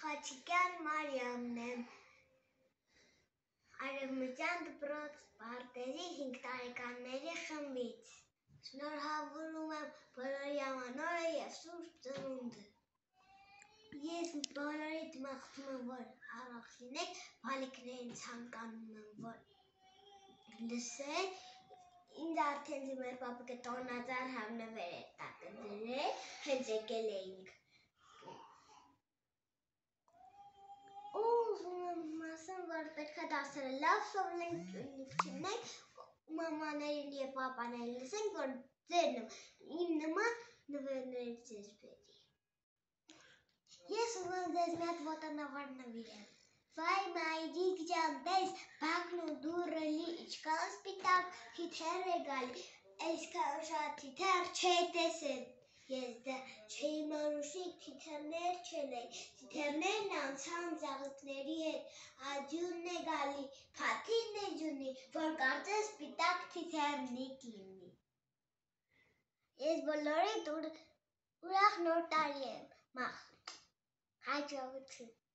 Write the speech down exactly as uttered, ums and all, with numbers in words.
Խաչիկյան Մարիամն եմ, Արևմտյան դպրոց Պարտեզի հինգ տարեկանների խմբից, շնորհավորում եմ բոլորի ամանորը և Սուրբ Ծնունդը։ Ես բոլորիդ մաղթում եմ, որ առողջ լինեք, բալիկներին ցանկանում եմ, որ լսեն, ինձ արդեն ձմեր պապիկը տոնածառ հավնվեր էր տակը դրել, հենց եկել էինք։ Ուզում եմ ասեմ, որ պետք է դասերը լավ սովորենք, չունենք, մամաներին և պապաներին լսենք, որ ձեր իմ նման նվերներ ձեզ բերի։ Ես ուզում եմ ձեզ մի հատ ոտանավար նվիրեմ։ Վայ մայրիկ ջան, տես, բակն ու դուռը լի, ինչքան սպիտակ թիթեռ է գալի, այսքան շատ թիթեռ չէի տեսել։ Ես դա չէի մանուշիկ թիթեռներ չունեի, թիթեռներն անցան ծաղիկների հետ, աջունն է գալի, փաթին է ջունի, որ կարծես սպիտակ թիթեռնիկ լինի։ Ես բոլորիդ ուրախ նոր տարի եմ մաղթում։ Հաջողություն։